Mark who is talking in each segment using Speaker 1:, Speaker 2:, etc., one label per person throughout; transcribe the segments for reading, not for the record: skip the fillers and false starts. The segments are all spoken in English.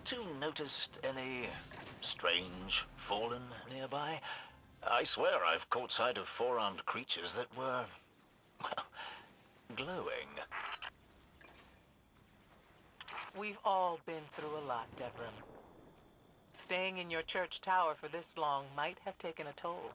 Speaker 1: two noticed any strange fallen nearby? I swear I've caught sight of four-armed creatures that were, well, glowing.
Speaker 2: We've all been through a lot, Devrim. Staying in your church tower for this long might have taken a toll.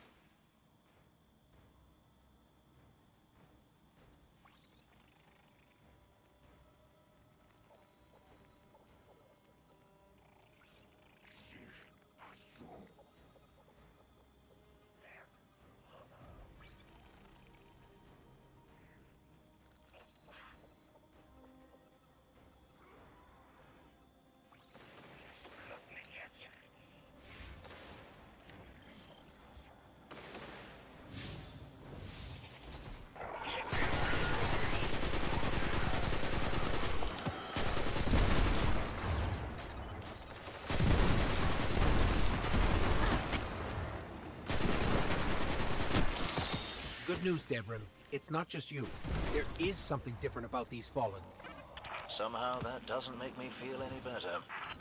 Speaker 3: Good news, Devrim. It's not just you. There is something different about these Fallen.
Speaker 1: Somehow that doesn't make me feel any better.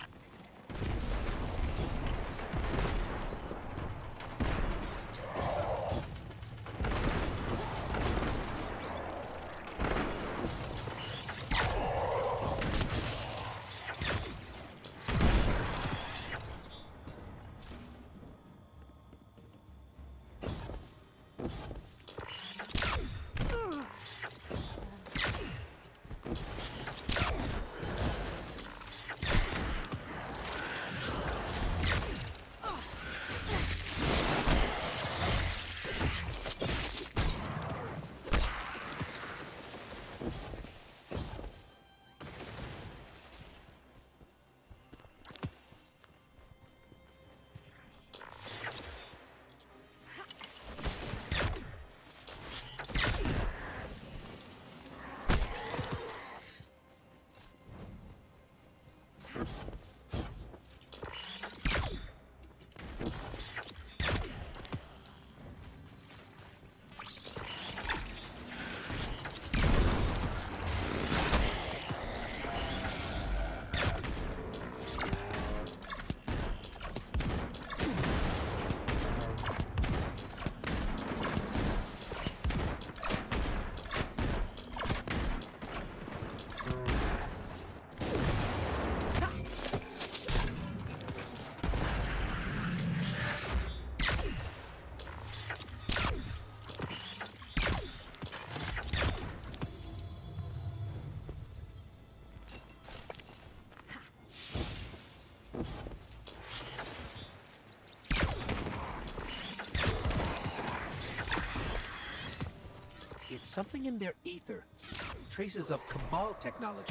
Speaker 3: It's something in their ether. Traces of Cabal technology.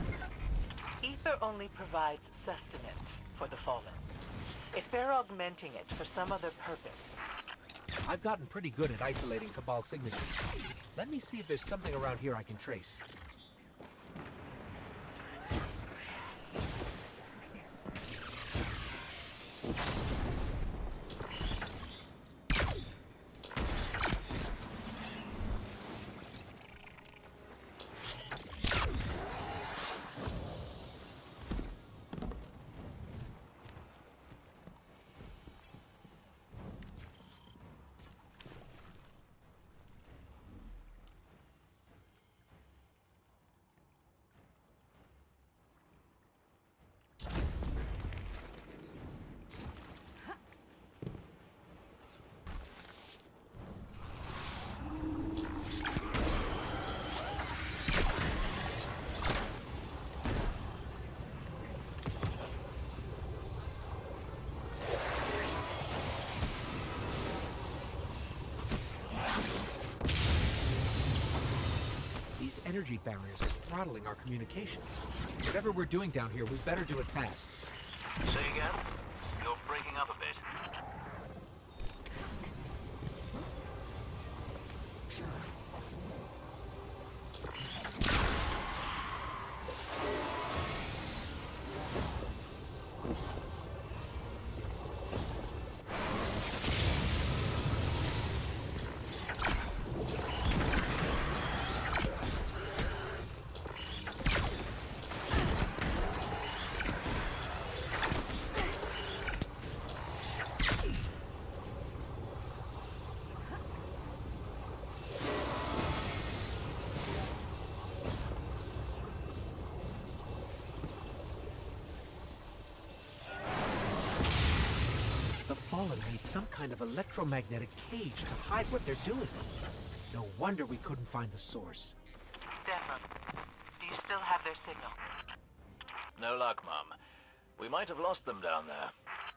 Speaker 2: Ether only provides sustenance for the Fallen. If they're augmenting it for some other purpose...
Speaker 3: I've gotten pretty good at isolating Cabal signatures. Let me see if there's something around here I can trace. Energy barriers are throttling our communications. Whatever we're doing down here, we better do it fast.
Speaker 1: Say again? You're breaking up a bit.
Speaker 3: some kind of electromagnetic cage to hide what they're doing. No wonder we couldn't find the source.
Speaker 2: Devlin, do you still have their signal?
Speaker 1: No luck, Mum. We might have lost them down there.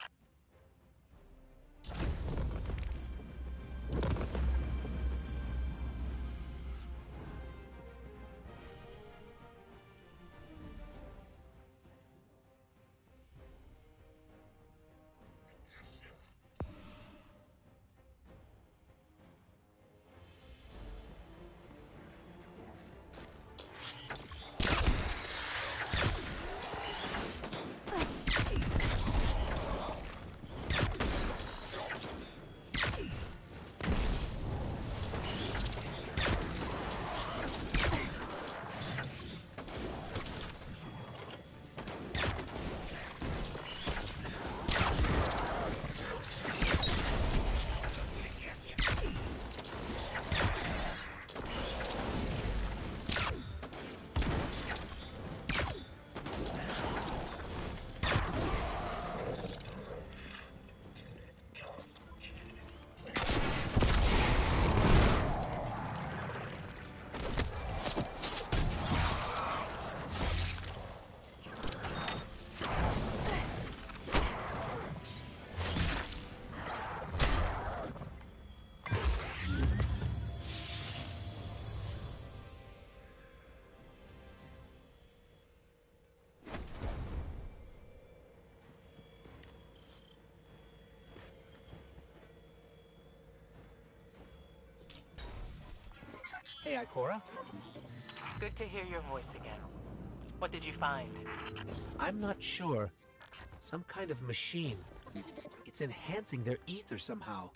Speaker 3: Hey, Ikora.
Speaker 2: Good to hear your voice again. What did you find?
Speaker 3: I'm not sure. Some kind of machine. It's enhancing their ether somehow.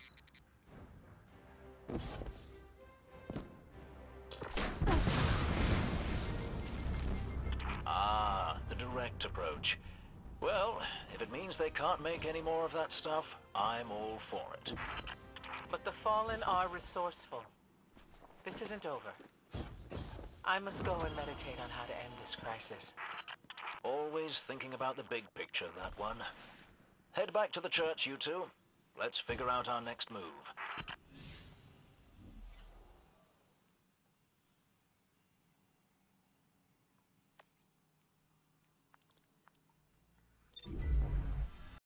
Speaker 1: Ah, the direct approach. Well, if it means they can't make any more of that stuff, I'm all for it.
Speaker 2: But the Fallen are resourceful. This isn't over. I must go and meditate on how to end this crisis.
Speaker 1: Always thinking about the big picture, that one. Head back to the church, you two. Let's figure out our next move.